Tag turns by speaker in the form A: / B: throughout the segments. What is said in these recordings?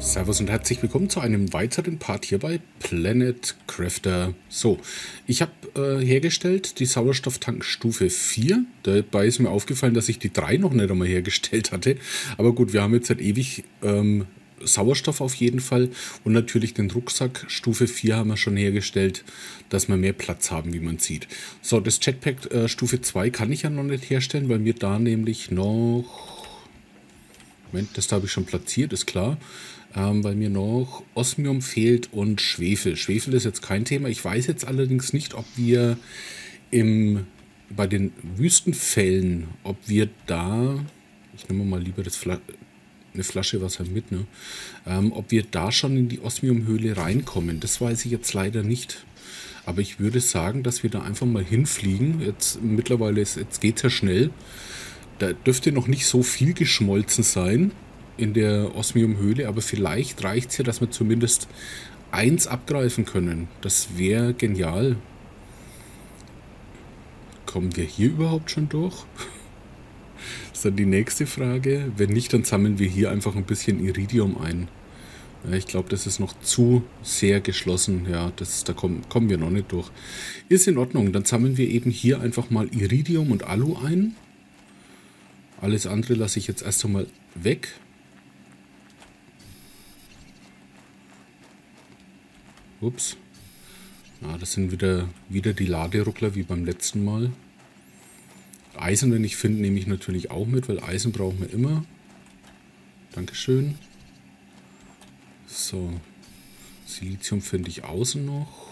A: Servus und herzlich willkommen zu einem weiteren Part hier bei Planet Crafter. So, ich habe hergestellt die Sauerstofftank Stufe 4. Dabei ist mir aufgefallen, dass ich die 3 noch nicht einmal hergestellt hatte. Aber gut, wir haben jetzt seit ewig Sauerstoff auf jeden Fall. Und natürlich den Rucksack Stufe 4 haben wir schon hergestellt, dass wir mehr Platz haben, wie man sieht. So, das Jetpack Stufe 2 kann ich ja noch nicht herstellen, weil mir da nämlich noch... Moment, das habe ich schon platziert, ist klar. Weil mir noch Osmium fehlt und Schwefel. Schwefel ist jetzt kein Thema. Ich weiß jetzt allerdings nicht, ob wir bei den Wüstenfällen, ob wir da, ich nehme mal lieber eine Flasche Wasser mit, ne? Ob wir da schon in die Osmiumhöhle reinkommen. Das weiß ich jetzt leider nicht. Aber ich würde sagen, dass wir da einfach mal hinfliegen. Jetzt mittlerweile, jetzt geht es ja schnell. Da dürfte noch nicht so viel geschmolzen sein in der Osmiumhöhle, aber vielleicht reicht es ja, dass wir zumindest eins abgreifen können. Das wäre genial. Kommen wir hier überhaupt schon durch? Das ist dann die nächste Frage. Wenn nicht, dann sammeln wir hier einfach ein bisschen Iridium ein. Ja, ich glaube, das ist noch zu sehr geschlossen. Ja, da kommen wir noch nicht durch. Ist in Ordnung. Dann sammeln wir eben hier einfach mal Iridium und Alu ein. Alles andere lasse ich jetzt erst einmal weg. Ups. Ja, das sind wieder die Laderuckler wie beim letzten Mal. Eisen, wenn ich finde, nehme ich natürlich auch mit, weil Eisen brauchen wir immer. Dankeschön. So. Silizium finde ich außen noch.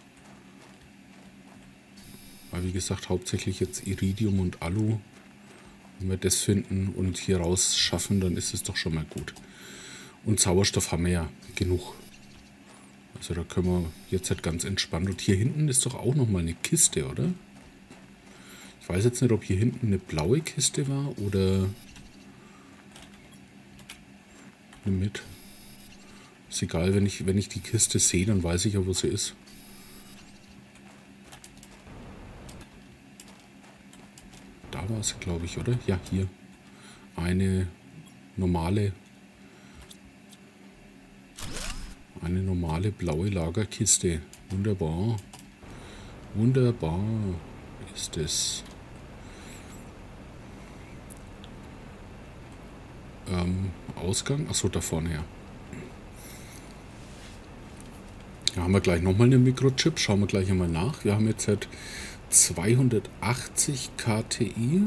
A: Aber wie gesagt, hauptsächlich jetzt Iridium und Alu. Wenn wir das finden und hier raus schaffen, dann ist es doch schon mal gut. Und Sauerstoff haben wir ja genug. Also da können wir jetzt halt ganz entspannt. Und hier hinten ist doch auch noch mal eine Kiste, oder? Ich weiß jetzt nicht, ob hier hinten eine blaue Kiste war oder eine mit. Ist egal, wenn ich die Kiste sehe, dann weiß ich ja, wo sie ist. Da war sie, glaube ich, oder? Ja, hier. Eine normale blaue Lagerkiste. Wunderbar. Wunderbar ist es. Ausgang? Achso, da vorne her. Da haben wir gleich nochmal einen Mikrochip. Schauen wir gleich einmal nach. Wir haben jetzt halt 280 KTI.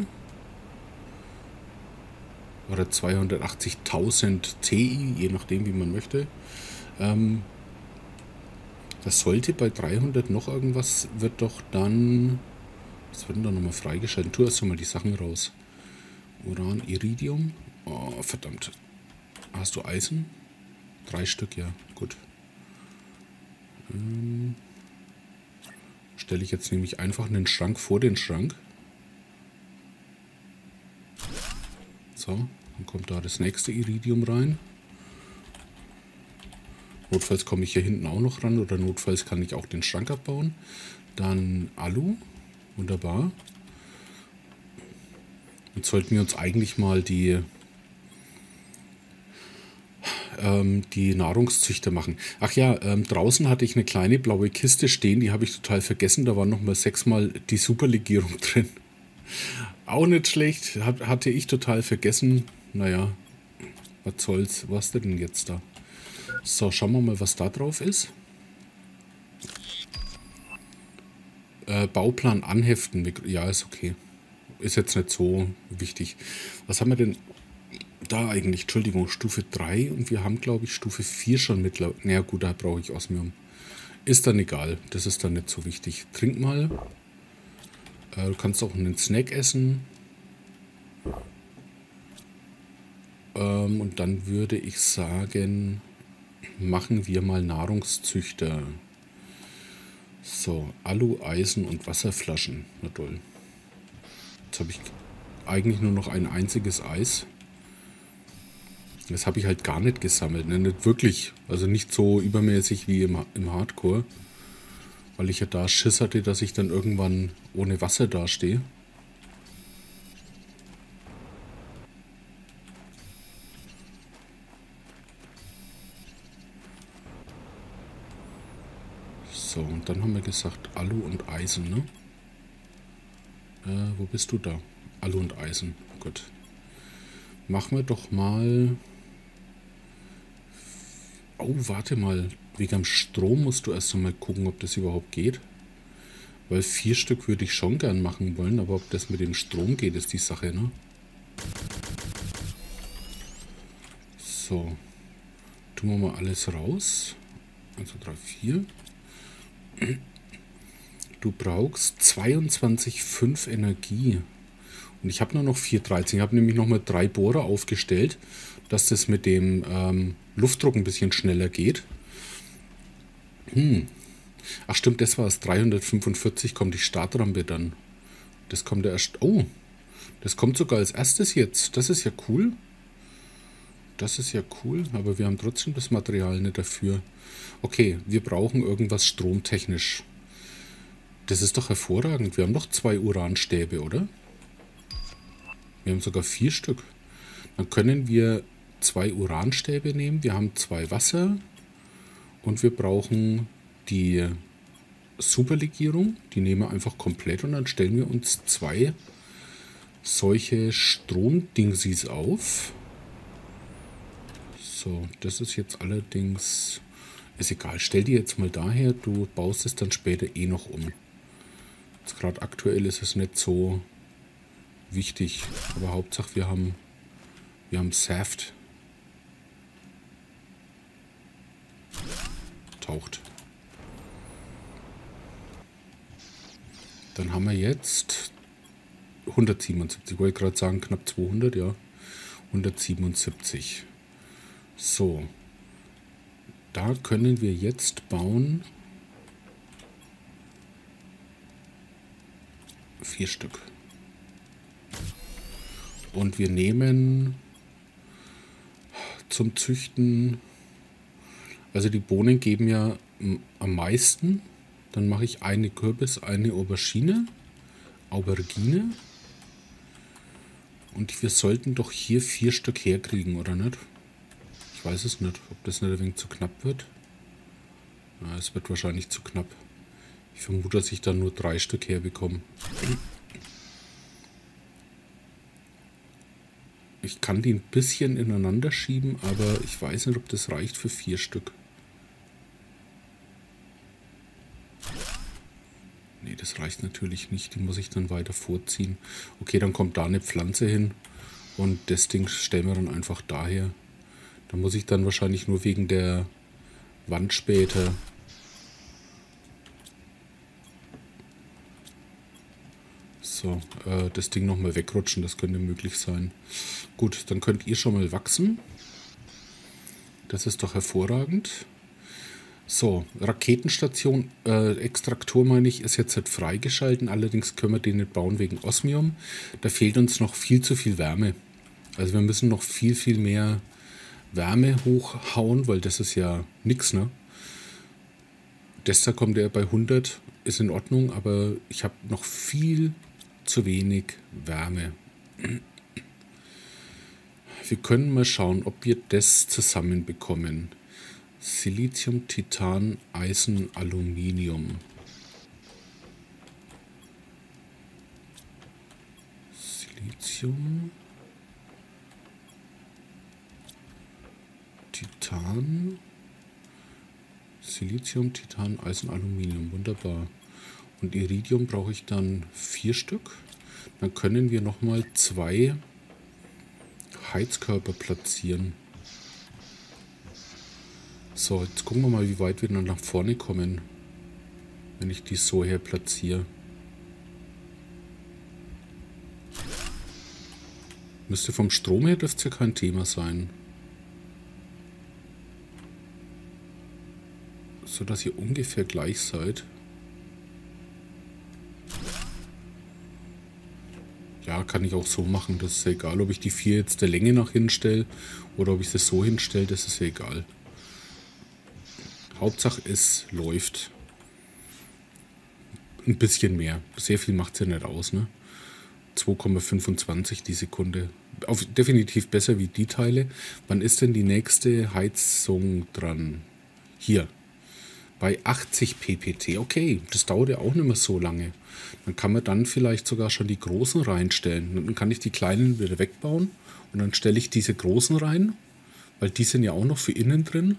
A: Oder 280.000 Ti, je nachdem, wie man möchte. Das sollte bei 300 noch irgendwas, wird doch dann... Was wird denn da nochmal freigeschaltet? Tu erst mal die Sachen raus. Uran, Iridium. Oh, verdammt. Hast du Eisen? 3 Stück, ja. Gut. Stelle ich jetzt nämlich einfach einen Schrank vor den Schrank. So, dann kommt da das nächste Iridium rein. Notfalls komme ich hier hinten auch noch ran oder notfalls kann ich auch den Schrank abbauen. Dann Alu. Wunderbar. Jetzt sollten wir uns eigentlich mal die Nahrungszüchter machen. Ach ja, draußen hatte ich eine kleine blaue Kiste stehen, die habe ich total vergessen. Da war nochmal 6-mal die Superlegierung drin. Auch nicht schlecht, hatte ich total vergessen. Naja, was soll's, was denn jetzt da? So, schauen wir mal, was da drauf ist. Bauplan anheften. Ja, ist okay. Ist jetzt nicht so wichtig. Was haben wir denn da eigentlich? Entschuldigung, Stufe 3 und wir haben, glaube ich, Stufe 4 schon mittlerweile. Naja, gut, da brauche ich Osmium. Ist dann egal. Das ist dann nicht so wichtig. Trink mal. Du kannst auch einen Snack essen. Und dann würde ich sagen, machen wir mal Nahrungszüchter. So, Alu, Eisen und Wasserflaschen. Na toll. Jetzt habe ich eigentlich nur noch ein einziges Eis. Das habe ich halt gar nicht gesammelt. Ne? Nicht wirklich. Also nicht so übermäßig wie im Hardcore. Weil ich ja da Schiss hatte, dass ich dann irgendwann ohne Wasser dastehe. So, und dann haben wir gesagt Alu und Eisen, ne? Wo bist du da? Alu und Eisen. Gut. Machen wir doch mal... Oh, warte mal. Wegen am Strom musst du erst einmal gucken, ob das überhaupt geht. Weil 4 Stück würde ich schon gern machen wollen, aber ob das mit dem Strom geht, ist die Sache, ne? So. Tun wir mal alles raus. 1, 2, 3, 4. Du brauchst 22,5 Energie. Und ich habe nur noch 4,13. Ich habe nämlich noch mal 3 Bohrer aufgestellt, dass das mit dem Luftdruck ein bisschen schneller geht. Ach stimmt, das war es. 345 kommt die Startrampe dann. Das kommt ja erst... Oh, das kommt sogar als erstes jetzt. Das ist ja cool. Das ist ja cool, aber wir haben trotzdem das Material nicht dafür. Okay, wir brauchen irgendwas stromtechnisch. Das ist doch hervorragend. Wir haben doch 2 Uranstäbe, oder? Wir haben sogar 4 Stück. Dann können wir 2 Uranstäbe nehmen. Wir haben 2 Wasser. Und wir brauchen die Superlegierung. Die nehmen wir einfach komplett. Und dann stellen wir uns 2 solche Stromdingsies auf. So, das ist jetzt allerdings... Ist egal. Stell die jetzt mal daher. Du baust es dann später eh noch um. Jetzt gerade aktuell ist es nicht so wichtig. Aber Hauptsache wir haben Saft. Taucht. Dann haben wir jetzt 177. Ich wollte gerade sagen knapp 200, ja. 177. So. Da können wir jetzt bauen 4 Stück. Und wir nehmen zum Züchten, also die Bohnen geben ja am meisten. Dann mache ich eine Kürbis, eine Aubergine. Und wir sollten doch hier 4 Stück herkriegen, oder nicht? Ich weiß es nicht, ob das nicht ein wenig zu knapp wird. Ja, es wird wahrscheinlich zu knapp. Ich vermute, dass ich dann nur 3 Stück herbekomme. Ich kann die ein bisschen ineinander schieben, aber ich weiß nicht, ob das reicht für 4 Stück. Nee, das reicht natürlich nicht. Die muss ich dann weiter vorziehen. Okay, dann kommt da eine Pflanze hin und das Ding stellen wir dann einfach daher. Da muss ich dann wahrscheinlich nur wegen der Wand später so das Ding nochmal wegrutschen. Das könnte möglich sein. Gut, dann könnt ihr schon mal wachsen. Das ist doch hervorragend. So, Raketenstation, Extraktor meine ich, ist jetzt halt freigeschalten. Allerdings können wir den nicht bauen wegen Osmium. Da fehlt uns noch viel zu viel Wärme. Also wir müssen noch viel mehr Wärme hochhauen, weil das ist ja nix, ne? Das da kommt ja bei 100, ist in Ordnung, aber ich habe noch viel zu wenig Wärme. Wir können mal schauen, ob wir das zusammenbekommen. Silizium, Titan, Eisen, Aluminium. Silizium, Titan, Silizium, Titan, Eisen, Aluminium. Wunderbar. Und Iridium brauche ich dann 4 Stück. Dann können wir nochmal 2 Heizkörper platzieren. So, jetzt gucken wir mal, wie weit wir dann nach vorne kommen, wenn ich die so her platziere. Müsste vom Strom her, dürfte ja kein Thema sein. So dass ihr ungefähr gleich seid. Ja, kann ich auch so machen. Das ist ja egal, ob ich die 4 jetzt der Länge nach hinstelle oder ob ich das so hinstelle, das ist ja egal. Hauptsache es läuft. Ein bisschen mehr. Sehr viel macht es ja nicht aus, ne? 2,25 die Sekunde. Definitiv besser wie die Teile. Wann ist denn die nächste Heizung dran? Hier. Bei 80 ppt. Okay, das dauert ja auch nicht mehr so lange. Dann kann man dann vielleicht sogar schon die großen reinstellen. Dann kann ich die kleinen wieder wegbauen und dann stelle ich diese großen rein, weil die sind ja auch noch für innen drin.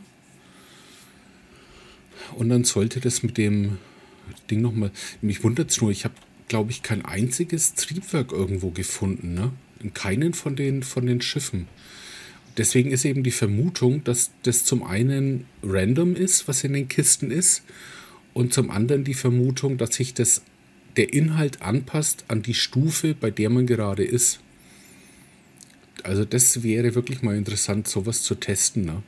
A: Und dann sollte das mit dem Ding nochmal... Mich wundert es nur, ich habe, glaube ich, kein einziges Triebwerk irgendwo gefunden, ne? In keinen von den Schiffen. Deswegen ist eben die Vermutung, dass das zum einen random ist, was in den Kisten ist, und zum anderen die Vermutung, dass sich der Inhalt anpasst an die Stufe, bei der man gerade ist. Also das wäre wirklich mal interessant, sowas zu testen, ne?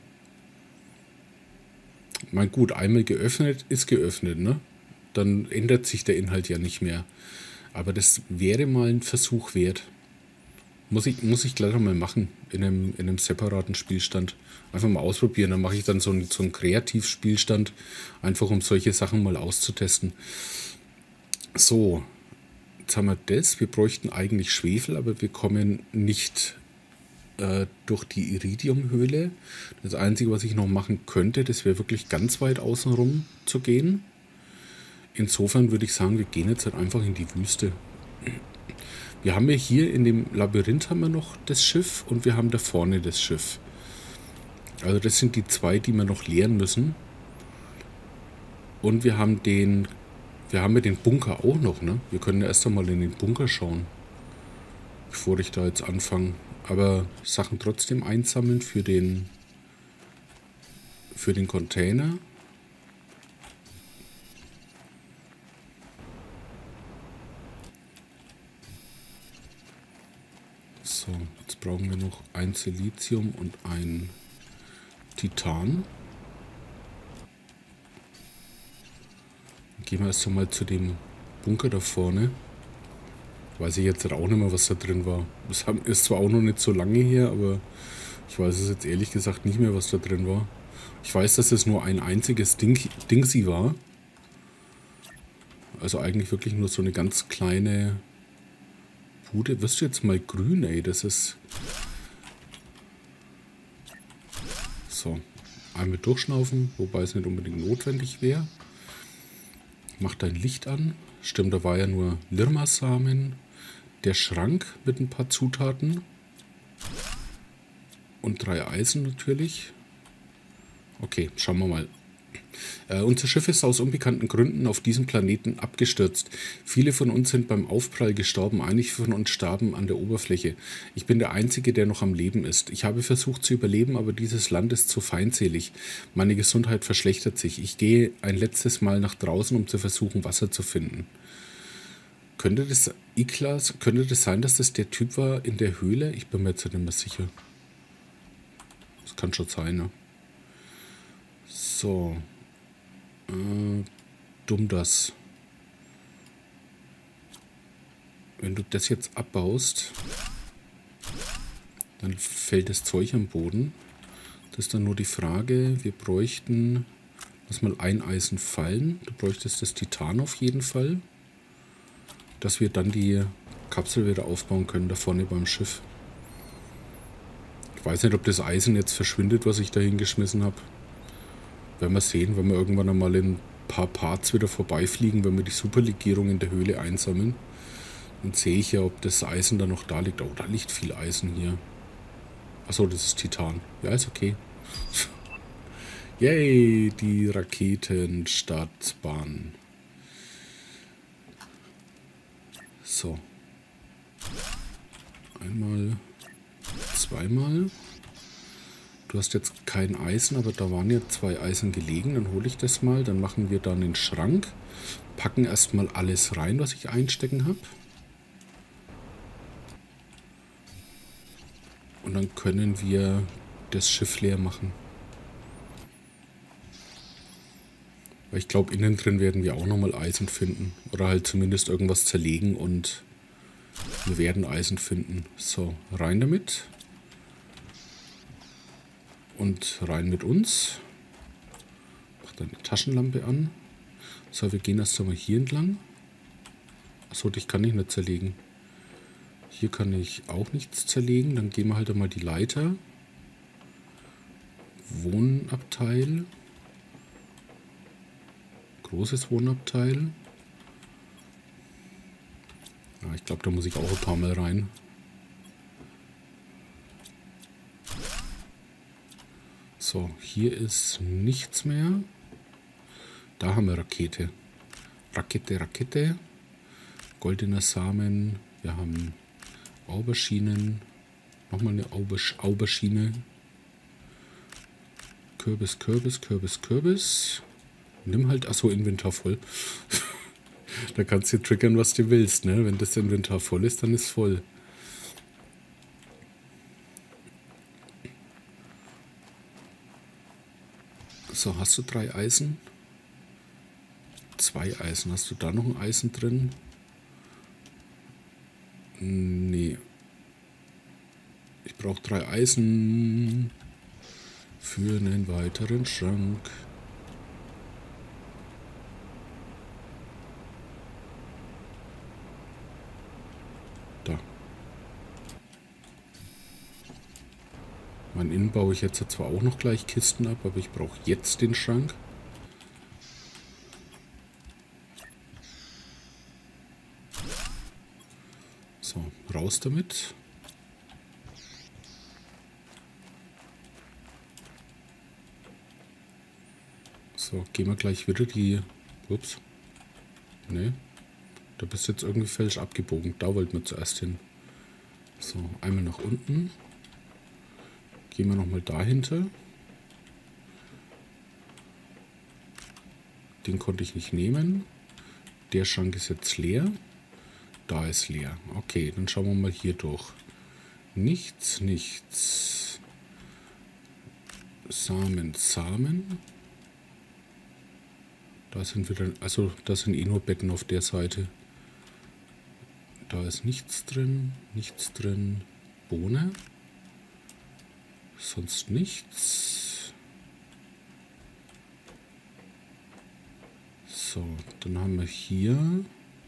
A: Mein gut, einmal geöffnet ist geöffnet, ne? Dann ändert sich der Inhalt ja nicht mehr. Aber das wäre mal ein Versuch wert. Muss ich gleich mal machen in einem separaten Spielstand. Einfach mal ausprobieren. Dann mache ich dann so einen Kreativspielstand, einfach um solche Sachen mal auszutesten. So, jetzt haben wir das. Wir bräuchten eigentlich Schwefel, aber wir kommen nicht durch die Iridiumhöhle. Das Einzige, was ich noch machen könnte, das wäre wirklich ganz weit außenrum zu gehen. Insofern würde ich sagen, wir gehen jetzt halt einfach in die Wüste. Wir haben ja hier in dem Labyrinth haben wir noch das Schiff und wir haben da vorne das Schiff. Also das sind die zwei, die wir noch leeren müssen. Und wir haben ja den Bunker auch noch, ne? Wir können ja erst einmal in den Bunker schauen, bevor ich da jetzt anfange. Aber Sachen trotzdem einsammeln für den Container. So, jetzt brauchen wir noch ein Silizium und ein Titan. Dann gehen wir erst einmal zu dem Bunker da vorne. Weiß ich jetzt auch nicht mehr, was da drin war. Das ist zwar auch noch nicht so lange her, aber ich weiß es jetzt ehrlich gesagt nicht mehr, was da drin war. Ich weiß, dass es nur ein einziges Dingsi war. Also eigentlich wirklich nur so eine ganz kleine Bude. Wirst du jetzt mal grün, ey? Das ist... So, einmal durchschnaufen, wobei es nicht unbedingt notwendig wäre. Mach dein Licht an. Stimmt, da war ja nur Lirma-Samen. Der Schrank mit ein paar Zutaten. Und 3 Eisen natürlich. Okay, schauen wir mal. Unser Schiff ist aus unbekannten Gründen auf diesem Planeten abgestürzt. Viele von uns sind beim Aufprall gestorben, einige von uns starben an der Oberfläche. Ich bin der Einzige, der noch am Leben ist. Ich habe versucht zu überleben, aber dieses Land ist zu feindselig. Meine Gesundheit verschlechtert sich. Ich gehe ein letztes Mal nach draußen, um zu versuchen, Wasser zu finden. Könnte das sein, dass das der Typ war in der Höhle? Ich bin mir jetzt nicht mehr sicher. Das kann schon sein, ne? So. Dumm das. Wenn du das jetzt abbaust, dann fällt das Zeug am Boden. Das ist dann nur die Frage, wir bräuchten, lass mal ein Eisen fallen. Du bräuchtest das Titan auf jeden Fall, dass wir dann die Kapsel wieder aufbauen können, da vorne beim Schiff. Ich weiß nicht, ob das Eisen jetzt verschwindet, was ich da hingeschmissen habe. Werden wir sehen, wenn wir irgendwann einmal in ein paar Parts wieder vorbeifliegen, wenn wir die Superlegierung in der Höhle einsammeln. Dann sehe ich ja, ob das Eisen da noch da liegt. Oh, da liegt viel Eisen hier. Achso, das ist Titan. Ja, ist okay. Yay, die Raketenstartbahn. So. Einmal, zweimal. Du hast jetzt kein Eisen, aber da waren ja 2 Eisen gelegen. Dann hole ich das mal. Dann machen wir dann den Schrank. Packen erstmal alles rein, was ich einstecken habe. Und dann können wir das Schiff leer machen. Weil ich glaube, innen drin werden wir auch nochmal Eisen finden. Oder halt zumindest irgendwas zerlegen und wir werden Eisen finden. So, rein damit. Und rein mit uns. Mach deine Taschenlampe an. So, wir gehen erst einmal hier entlang. Achso, dich kann ich nicht zerlegen. Hier kann ich auch nichts zerlegen. Dann gehen wir halt einmal die Leiter. Wohnabteil. großes Wohnabteil. Ja, ich glaube, da muss ich auch ein paar Mal rein. So, hier ist nichts mehr. Da haben wir Rakete. Rakete. Goldener Samen. Wir haben Auberginen. Nochmal eine Aubergine. Kürbis. Nimm halt, achso, Inventar voll. Da kannst du triggern, was du willst, ne? Wenn das Inventar voll ist, dann ist es voll. So, hast du 3 Eisen? 2 Eisen. Hast du da noch ein Eisen drin? Nee. Ich brauche 3 Eisen für einen weiteren Schrank. Da. Mein Innen baue ich jetzt zwar auch noch gleich Kisten ab, aber ich brauche jetzt den Schrank. So, raus damit. So, gehen wir gleich wieder die... Ups. Ne. Da bist du jetzt irgendwie falsch abgebogen. Da wollten wir zuerst hin. So, einmal nach unten. Gehen wir nochmal dahinter. Den konnte ich nicht nehmen. Der Schrank ist jetzt leer. Da ist leer. Okay, dann schauen wir mal hier durch. Nichts. Samen. Da sind wieder, also da sind eh nur Betten auf der Seite. Da ist nichts drin. Bohne. Sonst nichts. So, dann haben wir hier...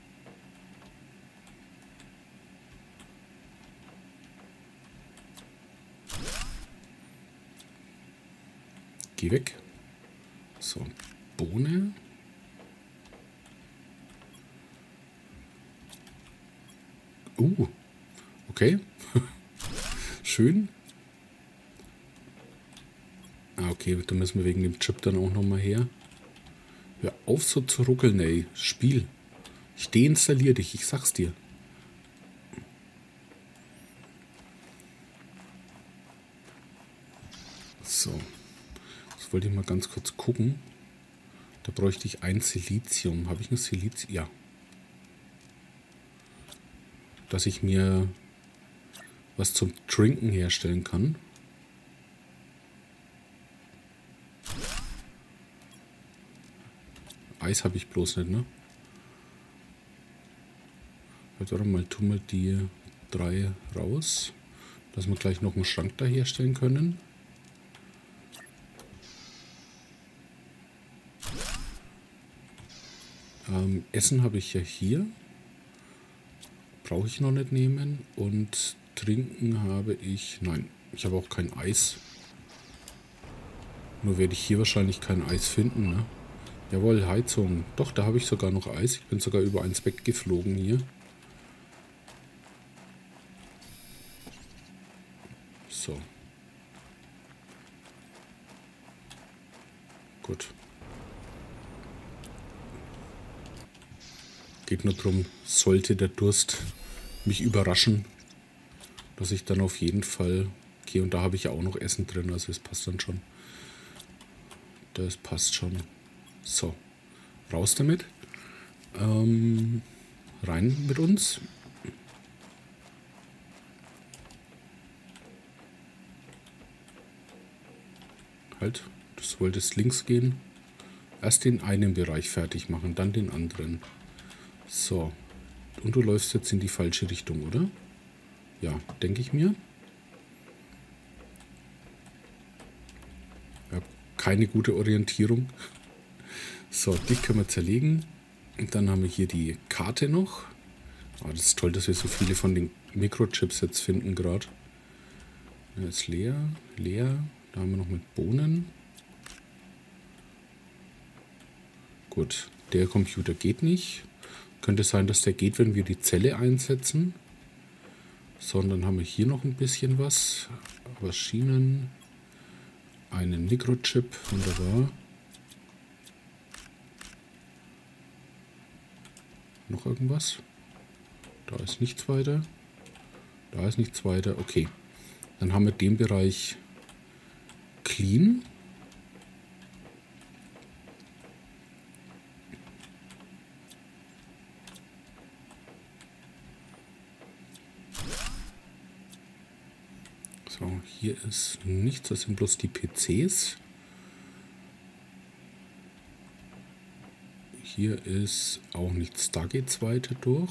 A: Geh weg. So, Bohne. Okay. Schön. Ah, okay, da müssen wir wegen dem Chip dann auch nochmal her. Hör auf so zu ruckeln, ey. Spiel. Ich deinstalliere dich, ich sag's dir. So. Jetzt wollte ich mal ganz kurz gucken. Da bräuchte ich ein Silizium. Habe ich ein Silizium? Ja. Dass ich mir was zum Trinken herstellen kann. Eis habe ich bloß nicht, ne? Warte mal, tun wir die 3 raus, dass wir gleich noch einen Schrank da herstellen können. Essen habe ich ja hier. Brauche ich noch nicht nehmen. Und trinken habe ich... Nein, ich habe auch kein Eis. Nur werde ich hier wahrscheinlich kein Eis finden, ne? Jawohl, Heizung. Doch, da habe ich sogar noch Eis. Ich bin sogar über eins weggeflogen hier. So. Gut. Geht nur darum, sollte der Durst mich überraschen, dass ich dann auf jeden Fall... Okay, und da habe ich ja auch noch Essen drin, also es passt dann schon. Das passt schon. So, raus damit. Rein mit uns. Halt, du solltest links gehen. Erst den einen Bereich fertig machen, dann den anderen. So, und du läufst jetzt in die falsche Richtung, oder? Ja, denke ich mir. Ja, keine gute Orientierung. So, dich können wir zerlegen. Und dann haben wir hier die Karte noch. Oh, das ist toll, dass wir so viele von den Mikrochips jetzt finden gerade. Ja, ist leer. Da haben wir noch mit Bohnen. Gut, der Computer geht nicht. Könnte sein, dass der geht, wenn wir die Zelle einsetzen. So, und dann haben wir hier noch ein bisschen was. Maschinen. Einen Mikrochip. Wunderbar. Noch irgendwas? Da ist nichts weiter. Da ist nichts weiter. Okay. Dann haben wir den Bereich clean. So, hier ist nichts, das sind bloß die PCs. Hier ist auch nichts, da geht es weiter durch.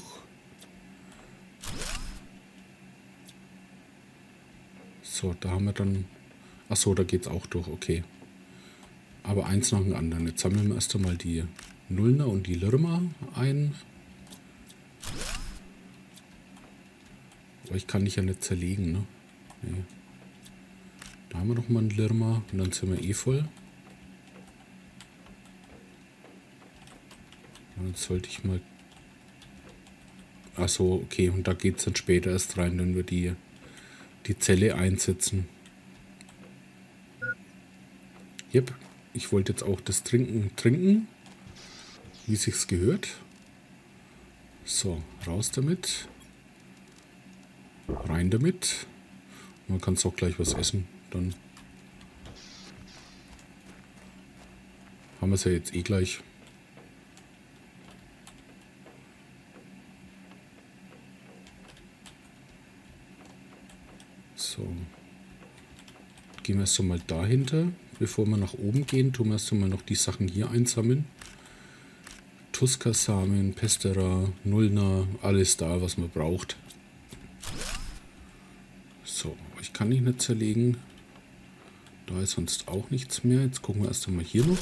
A: So, da haben wir dann... Achso, da geht es auch durch, okay. Aber eins nach dem anderen. Jetzt sammeln wir erst einmal die Nullner und die Lirma ein. Aber ich kann dich ja nicht zerlegen, ne? Nee. Da haben wir noch mal einen Lirma und dann sind wir eh voll. Und jetzt sollte ich mal... Achso, okay, und da geht es dann später erst rein, wenn wir die Zelle einsetzen. Yep, ich wollte jetzt auch das trinken, wie sich's gehört. So, raus damit. Rein damit. Man kann es auch gleich was essen. Dann haben wir es ja jetzt eh gleich. So. Gehen wir erst einmal dahinter. Bevor wir nach oben gehen, tun wir erst einmal noch die Sachen hier einsammeln. Tuska-Samen, Pestera, Nullner, alles da, was man braucht. So, ich kann ihn nicht zerlegen. Da ist sonst auch nichts mehr. Jetzt gucken wir erst einmal hier noch.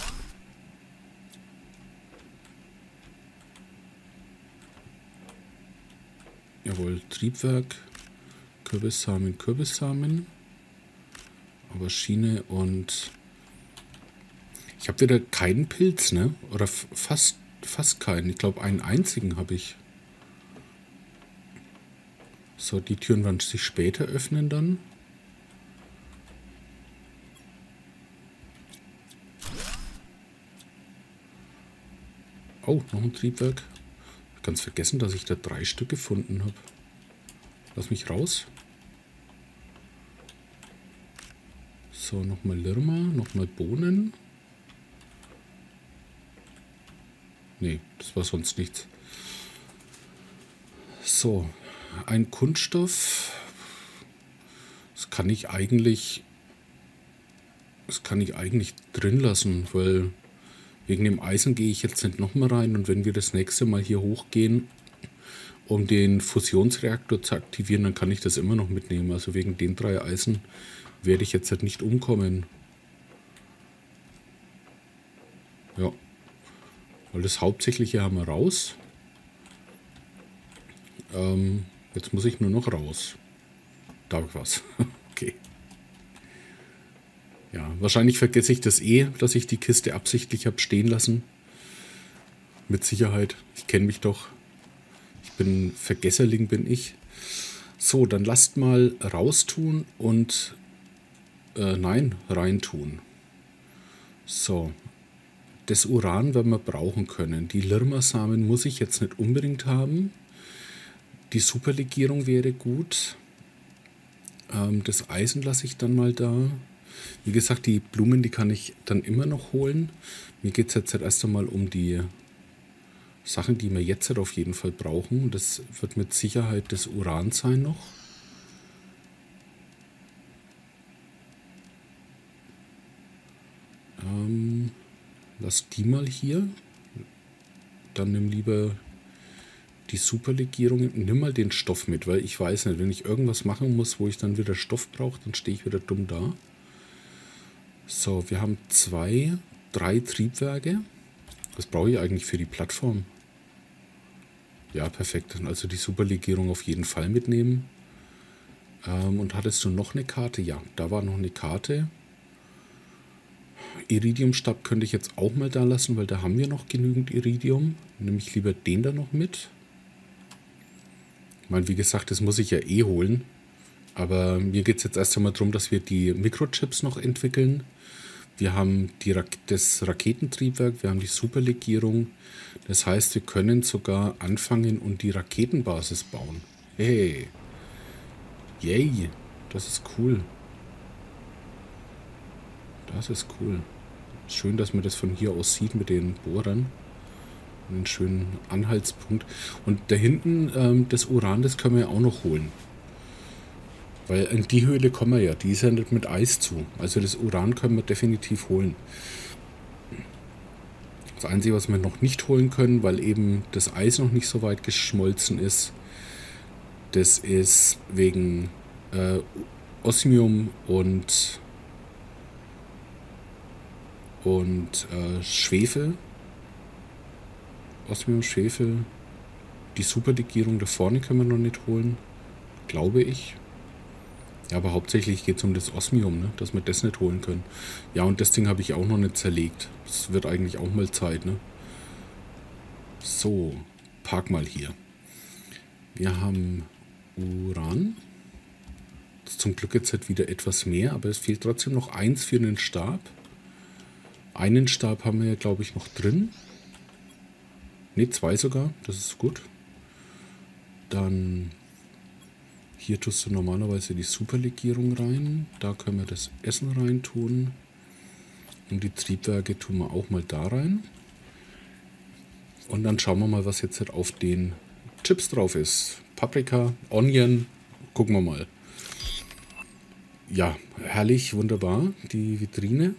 A: Jawohl, Triebwerk, Kürbissamen, Kürbissamen. Aber Schiene und... Ich habe wieder keinen Pilz, ne? Oder fast keinen. Ich glaube, einen einzigen habe ich. So, die Türen werden sich später öffnen dann. Oh, noch ein Triebwerk. Ich habe ganz vergessen, dass ich da 3 Stück gefunden habe. Lass mich raus. So, nochmal Lirma, nochmal Bohnen. Nee, das war sonst nichts. So, ein Kunststoff. Das kann ich eigentlich drin lassen, weil wegen dem Eisen gehe ich jetzt nicht nochmal rein. Und wenn wir das nächste Mal hier hochgehen, um den Fusionsreaktor zu aktivieren, dann kann ich das immer noch mitnehmen. Also wegen den 3 Eisen werde ich jetzt halt nicht umkommen. Ja. Weil das Hauptsächliche haben wir raus. Jetzt muss ich nur noch raus. Da habe ich was. Okay. Ja, wahrscheinlich vergesse ich das eh, dass ich die Kiste absichtlich habe stehen lassen. Mit Sicherheit. Ich kenne mich doch. Ich bin Vergesserling, bin ich. So, dann lasst mal raustun und nein, reintun. So. Das Uran werden wir brauchen können. Die Lirma-Samen muss ich jetzt nicht unbedingt haben. Die Superlegierung wäre gut. Das Eisen lasse ich dann mal da. Wie gesagt, die Blumen, die kann ich dann immer noch holen. Mir geht es jetzt halt erst einmal um die Sachen, die wir jetzt halt auf jeden Fall brauchen. Das wird mit Sicherheit das Uran sein noch. Lass die mal hier. Dann nimm lieber die Superlegierung. Nimm mal den Stoff mit, weil ich weiß nicht, wenn ich irgendwas machen muss, wo ich dann wieder Stoff brauche, dann stehe ich wieder dumm da. So, wir haben 3 Triebwerke. Was brauche ich eigentlich für die Plattform? Ja, perfekt. Also die Superlegierung auf jeden Fall mitnehmen. Und hattest du noch eine Karte? Ja, da war noch eine Karte. Iridiumstab könnte ich jetzt auch mal da lassen, weil da haben wir noch genügend Iridium. Nehme ich lieber den da noch mit. Ich meine, wie gesagt, das muss ich ja eh holen. Aber mir geht es jetzt erst einmal darum, dass wir die Mikrochips noch entwickeln. Wir haben das Raketentriebwerk, wir haben die Superlegierung. Das heißt, wir können sogar anfangen und die Raketenbasis bauen. Hey! Yay! Das ist cool. Das ist cool. Schön, dass man das von hier aus sieht mit den Bohrern. Einen schönen Anhaltspunkt. Und da hinten das Uran, das können wir auch noch holen. Weil in die Höhle kommen wir ja. Die ist ja nicht mit Eis zu. Also das Uran können wir definitiv holen. Das Einzige, was wir noch nicht holen können, weil eben das Eis noch nicht so weit geschmolzen ist, das ist wegen Osmium und Schwefel. Osmium, Schwefel. Die Superlegierung da vorne können wir noch nicht holen. Glaube ich. Ja, aber hauptsächlich geht es um das Osmium, ne? Dass wir das nicht holen können. Ja, und das Ding habe ich auch noch nicht zerlegt. Das wird eigentlich auch mal Zeit, ne? So, park mal hier. Wir haben Uran. Das ist zum Glück jetzt halt wieder etwas mehr, aber es fehlt trotzdem noch eins für einen Stab. Einen Stab haben wir ja, glaube ich, noch drin. Ne, 2 sogar. Das ist gut. Dann hier tust du normalerweise die Superlegierung rein. Da können wir das Essen rein tun. Und die Triebwerke tun wir auch mal da rein. Und dann schauen wir mal, was jetzt halt auf den Chips drauf ist. Paprika, Onion. Gucken wir mal. Ja, herrlich, wunderbar. Die Vitrine.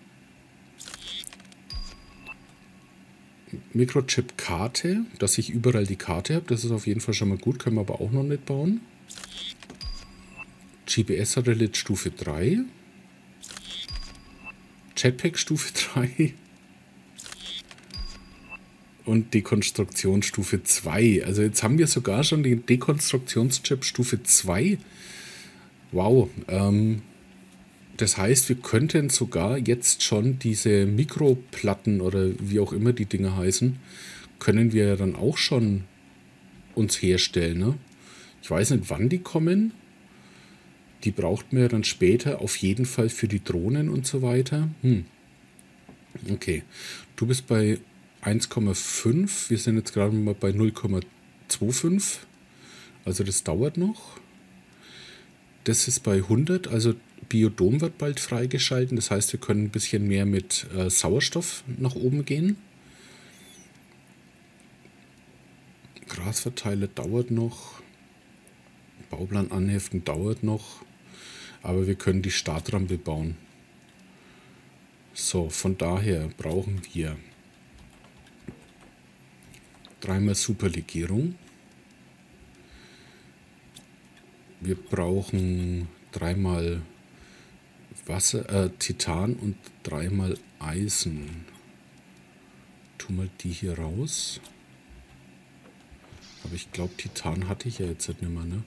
A: Mikrochip-Karte, dass ich überall die Karte habe. Das ist auf jeden Fall schon mal gut. Können wir aber auch noch nicht bauen. GPS-Satellit Stufe 3. Jetpack Stufe 3. Und Dekonstruktionsstufe 2. Also jetzt haben wir sogar schon den Dekonstruktionschip Stufe 2. Wow. Das heißt, wir könnten sogar jetzt schon diese Mikroplatten oder wie auch immer die Dinger heißen, können wir ja dann auch schon uns herstellen. Ne? Ich weiß nicht, wann die kommen. Die braucht man ja dann später auf jeden Fall für die Drohnen und so weiter. Okay, du bist bei 1,5. Wir sind jetzt gerade mal bei 0,25. Also das dauert noch. Das ist bei 100. Also Biodom wird bald freigeschalten. Das heißt, wir können ein bisschen mehr mit Sauerstoff nach oben gehen. Grasverteiler dauert noch. Bauplan anheften dauert noch. Aber wir können die Startrampe bauen. So, von daher brauchen wir 3-mal Superlegierung. Wir brauchen 3-mal Wasser, Titan und 3-mal Eisen. Tu mal die hier raus. Aber ich glaube, Titan hatte ich ja jetzt nicht mehr, ne?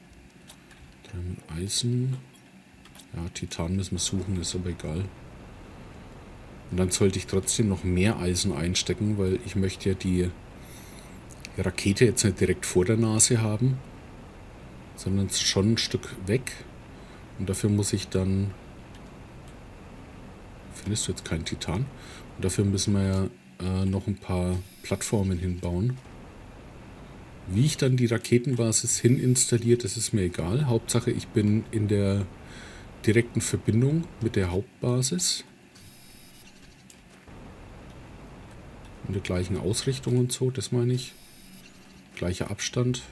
A: 3-mal Eisen. Ja, Titan müssen wir suchen, ist aber egal. Und dann sollte ich trotzdem noch mehr Eisen einstecken, weil ich möchte ja die Rakete jetzt nicht direkt vor der Nase haben, sondern schon ein Stück weg. Und dafür muss ich dann... Findest du jetzt keinen Titan? Und dafür müssen wir ja noch ein paar Plattformen hinbauen. Wie ich dann die Raketenbasis hin installiert, das ist mir egal. Hauptsache, ich bin in der direkten Verbindung mit der Hauptbasis. In der gleichen Ausrichtung und so, das meine ich. Gleicher Abstand.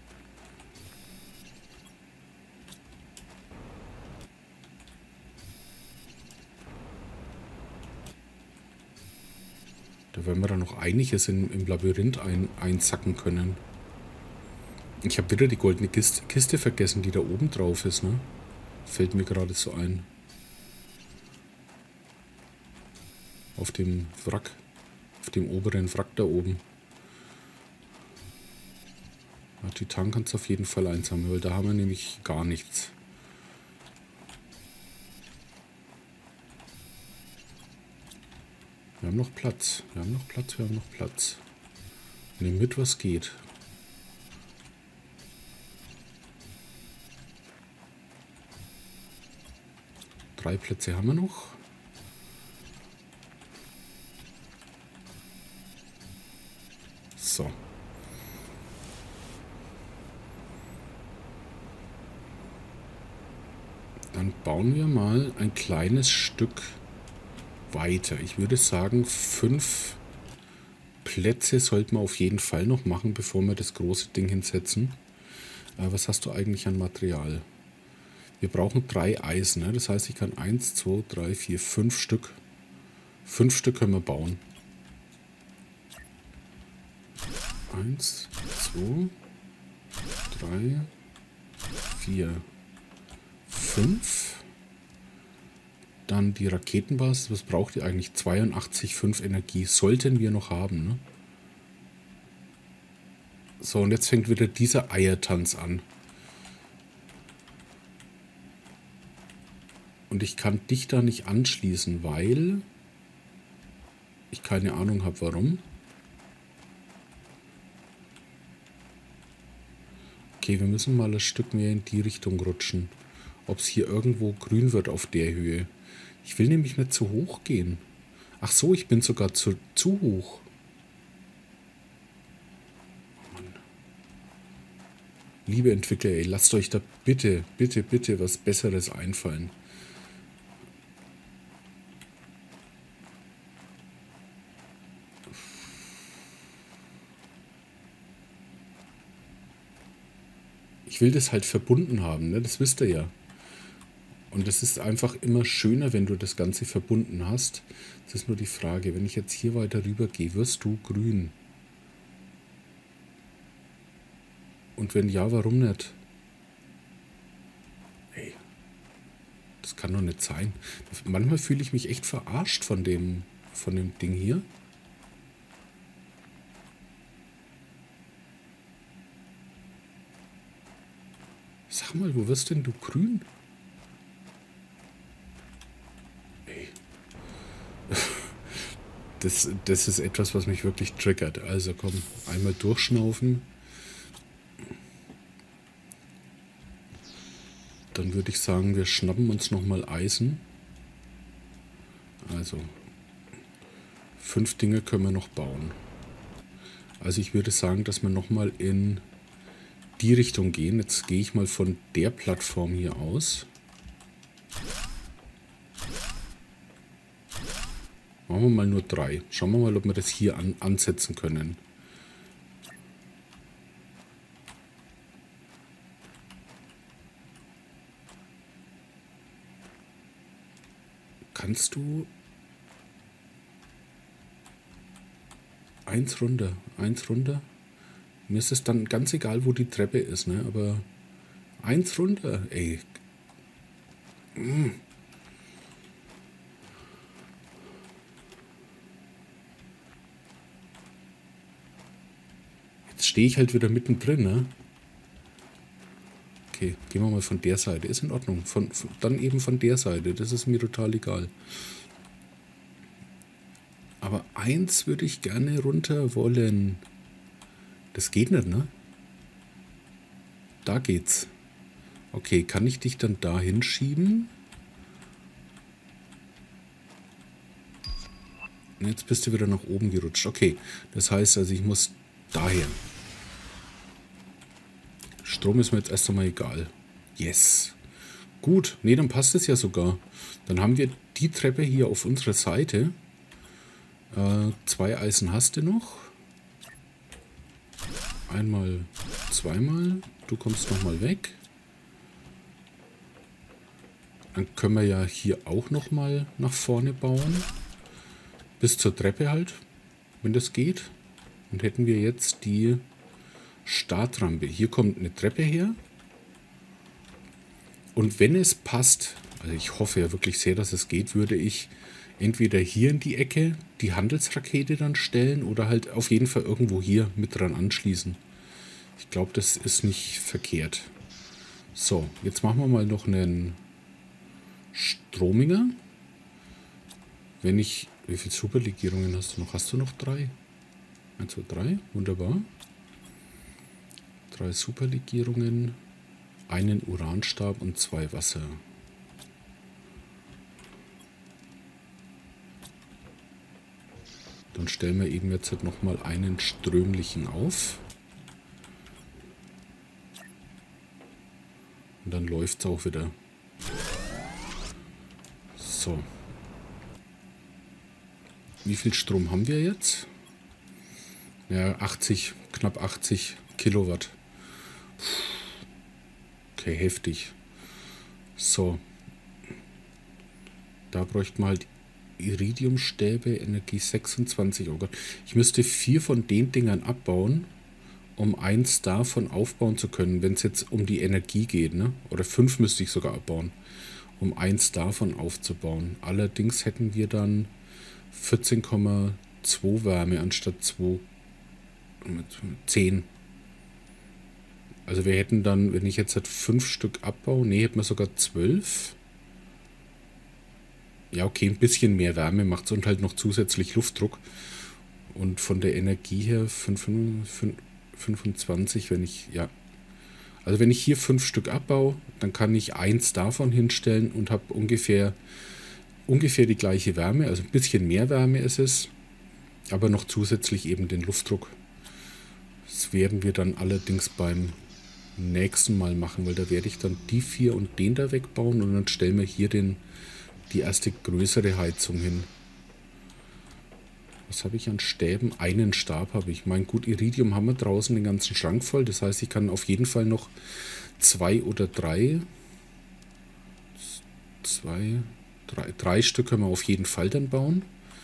A: Da werden wir dann noch einiges im Labyrinth einsacken können. Ich habe wieder die goldene Kiste vergessen, die da oben drauf ist, ne? Fällt mir gerade so ein. Auf dem Wrack. Auf dem oberen Wrack da oben. Ja, Titan kannst du auf jeden Fall einsammeln, weil da haben wir nämlich gar nichts. Wir haben noch Platz. Wir haben noch Platz. Wir haben noch Platz. Nehmen mit, was geht. Drei Plätze haben wir noch. So. Dann bauen wir mal ein kleines Stück weiter. Ich würde sagen, 5 Plätze sollten wir auf jeden Fall noch machen, bevor wir das große Ding hinsetzen. Was hast du eigentlich an Material? Wir brauchen 3 Eisen. Ne? Das heißt, ich kann 1, 2, 3, 4, 5 Stück. 5 Stück können wir bauen. 1, 2, 3, 4, 5. Dann die Raketenbasis. Was braucht ihr eigentlich? 82,5 Energie. Sollten wir noch haben. Ne? So, und jetzt fängt wieder dieser Eiertanz an. Und ich kann dich da nicht anschließen, weil ich keine Ahnung habe, warum. Okay, wir müssen mal ein Stück mehr in die Richtung rutschen. Ob es hier irgendwo grün wird auf der Höhe. Ich will nämlich nicht zu hoch gehen. Ach so, ich bin sogar zu hoch. Mann. Liebe Entwickler, ey, lasst euch da bitte, bitte, bitte was Besseres einfallen. Ich will das halt verbunden haben, ne? Das wisst ihr ja. Und es ist einfach immer schöner, wenn du das Ganze verbunden hast. Das ist nur die Frage, wenn ich jetzt hier weiter rüber gehe, wirst du grün? Und wenn ja, warum nicht? Ey, das kann doch nicht sein. Manchmal fühle ich mich echt verarscht von dem Ding hier. Sag mal, wo wirst denn du grün? Ey. Das ist etwas, was mich wirklich triggert. Also komm, einmal durchschnaufen. Dann würde ich sagen, wir schnappen uns nochmal Eisen. Also 5 Dinge können wir noch bauen. Also ich würde sagen, dass wir nochmal in die Richtung gehen. Jetzt gehe ich mal von der Plattform hier aus. Machen wir mal nur 3. Schauen wir mal, ob wir das hier ansetzen können. Kannst du... 1 runter, 1 runter. Mir ist es dann ganz egal, wo die Treppe ist, ne? Aber 1 runter, ey. Jetzt stehe ich halt wieder mittendrin, ne? Okay, gehen wir mal von der Seite. Ist in Ordnung. Dann eben von der Seite. Das ist mir total egal. Aber 1 würde ich gerne runter wollen. Das geht nicht, ne? Da geht's. Okay, kann ich dich dann da hinschieben? Jetzt bist du wieder nach oben gerutscht. Okay, das heißt also, ich muss daher. Strom ist mir jetzt erst einmal egal. Yes. Gut, nee, dann passt es ja sogar. Dann haben wir die Treppe hier auf unserer Seite. 2 Eisen hast du noch. Einmal, zweimal. Du kommst nochmal weg. Dann können wir ja hier auch nochmal nach vorne bauen. Bis zur Treppe halt, wenn das geht. Und hätten wir jetzt die Startrampe. Hier kommt eine Treppe her. Und wenn es passt, also ich hoffe ja wirklich sehr, dass es geht, würde ich entweder hier in die Ecke die Handelsrakete dann stellen oder halt auf jeden Fall irgendwo hier mit dran anschließen. Ich glaube, das ist nicht verkehrt. So, jetzt machen wir mal noch einen Strominger. Wenn ich Wie viele Superlegierungen hast du noch? Hast du noch 3? 1, 2, 3. Wunderbar. 3 Superlegierungen, einen Uranstab und 2 Wasser. Dann stellen wir eben jetzt halt nochmal einen strömlichen auf. Und dann läuft es auch wieder. So. Wie viel Strom haben wir jetzt? Ja, 80, knapp 80 Kilowatt. Okay, heftig. So. Da bräuchten wir halt Iridiumstäbe, Energie 26. Oh Gott. Ich müsste 4 von den Dingern abbauen, um 1 davon aufbauen zu können, wenn es jetzt um die Energie geht, ne? Oder 5 müsste ich sogar abbauen, um 1 davon aufzubauen. Allerdings hätten wir dann 14,2 Wärme anstatt 10. Also wir hätten dann, wenn ich jetzt halt 5 Stück abbaue, ne, hätten wir sogar 12. Ja, okay, ein bisschen mehr Wärme macht es und halt noch zusätzlich Luftdruck. Und von der Energie her 25, wenn ich, ja. Also wenn ich hier 5 Stück abbaue, dann kann ich 1 davon hinstellen und habe ungefähr die gleiche Wärme, also ein bisschen mehr Wärme ist es, aber noch zusätzlich eben den Luftdruck. Das werden wir dann allerdings beim nächsten Mal machen, weil da werde ich dann die 4 und den da wegbauen und dann stellen wir hier die erste größere Heizung hin. Was habe ich an Stäben? Einen Stab habe ich. Mein gut, Iridium haben wir draußen den ganzen Schrank voll. Das heißt, ich kann auf jeden Fall noch 2 oder 3. 3 Stück können wir auf jeden Fall dann bauen.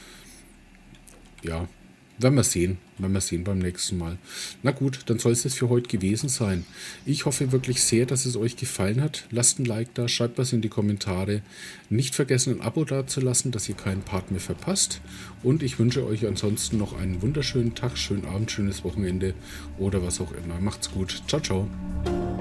A: Ja, werden wir sehen. Werden wir sehen beim nächsten Mal. Na gut, dann soll es das für heute gewesen sein. Ich hoffe wirklich sehr, dass es euch gefallen hat. Lasst ein Like da, schreibt was in die Kommentare. Nicht vergessen, ein Abo dazulassen, dass ihr keinen Part mehr verpasst. Und ich wünsche euch ansonsten noch einen wunderschönen Tag, schönen Abend, schönes Wochenende oder was auch immer. Macht's gut. Ciao, ciao.